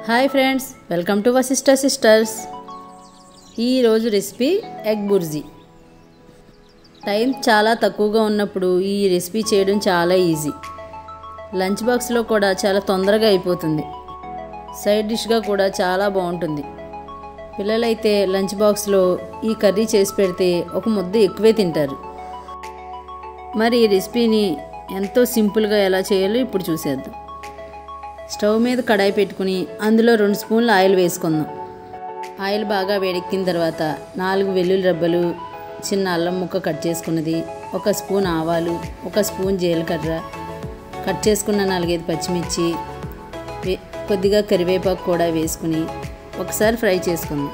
Hi friends, welcome to Vasishta sisters. ఈరోజు recipe egg bhurji. Time చాలా తక్కువగా ఉన్నప్పుడు ఈ రెసిపీ చేయడం చాలా ఈజీ. లంచ్ బాక్స్లో కూడా చాలా తొందరగా అయిపోతుంది. సైడ్ డిష్గా కూడా చాలా బాగుంటుంది. పిల్లలైతే లంచ్ బాక్స్లో ఈ కర్రీ చేసి పెడితే ఒక ముద్ద ఎక్కువే తింటారు. మరి ఈ రెసిపీని ఎంతో సింపుల్గా ఎలా చేయాలో ఇప్పుడు చూసేద్దాం. స్టవ్ మీద కడాయి పెట్టుకుని అందులో 2 స్పూన్ల ఆయిల్ వేసుకుందాం. ఆయిల్ బాగా వేడెక్కిన తర్వాత 4 వెల్లుల్లి రెబ్బలు, చిన్న అల్లం ముక్క కట్ చేసుకున్నది, 1 స్పూన్ ఆవాలు, 1 స్పూన్ జీలకర్ర, కట్ చేసుకున్న 4-5 పచ్చిమిర్చి, కొద్దిగా కరివేపాకు కూడా వేసుకుని ఒకసారి ఫ్రై చేసుకుందాం.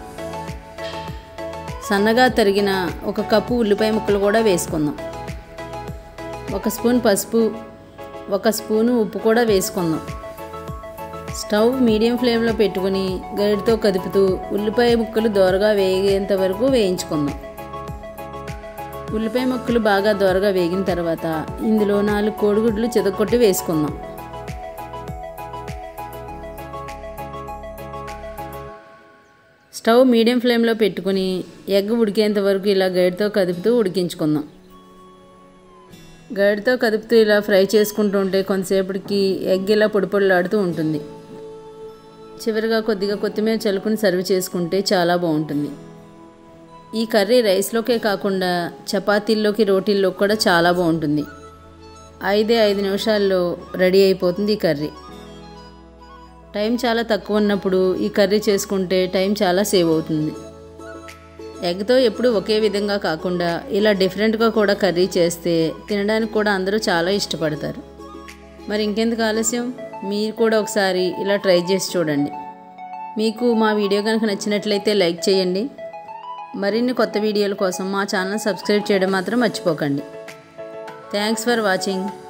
సన్నగా తరిగిన 1 కప్పు ఉల్లిపాయ ముక్కలు కూడా వేసుకుందాం. 1 స్పూన్ పసుపు, 1 స్పూను ఉప్పు కూడా వేసుకుందాం. స్టవ్ మీడియం ఫ్లేమ్లో పెట్టుకుని గరిటతో కదుపుతూ ఉల్లిపాయ ముక్కలు దోరగా వేగేంత వరకు వేయించుకుందాం. ఉల్లిపాయ ముక్కలు బాగా దోరగా వేగిన తర్వాత ఇందులో 4 కోడిగుడ్లు చితక్కొట్టి వేసుకుందాం. స్టవ్ మీడియం ఫ్లేమ్లో పెట్టుకుని ఎగ్ ఉడికేంత వరకు ఇలా గరిటతో కదుపుతూ ఉడికించుకుందాం. గరిటతో కదుపుతూ ఇలా ఫ్రై చేసుకుంటూ ఉంటే కొంతసేపటికి ఎగ్ ఇలా పొడిపొడిలాడుతూ ఉంటుంది. చివరిగా కొద్దిగా కొత్తిమీర చల్లుకుని సర్వ్ చేసుకుంటే చాలా బాగుంటుంది. ఈ కర్రీ రైస్లోకే కాకుండా చపాతీల్లోకి, రోటీల్లోకి కూడా చాలా బాగుంటుంది. 5 నిమిషాల్లో రెడీ అయిపోతుంది ఈ కర్రీ. టైం చాలా తక్కువ ఉన్నప్పుడు ఈ కర్రీ చేసుకుంటే టైం చాలా సేవ్ అవుతుంది. ఎగ్తో ఎప్పుడు ఒకే విధంగా కాకుండా ఇలా డిఫరెంట్గా కూడా కర్రీ చేస్తే తినడానికి కూడా అందరూ చాలా ఇష్టపడతారు. మరి ఇంకెందుకు ఆలస్యం, మీరు కూడా ఒకసారి ఇలా ట్రై చేసి చూడండి. మీకు మా వీడియో కనుక నచ్చినట్లయితే లైక్ చేయండి. మరిన్ని కొత్త వీడియోల కోసం మా ఛానల్ సబ్స్క్రైబ్ చేయడం మాత్రం మర్చిపోకండి. Thanks for watching.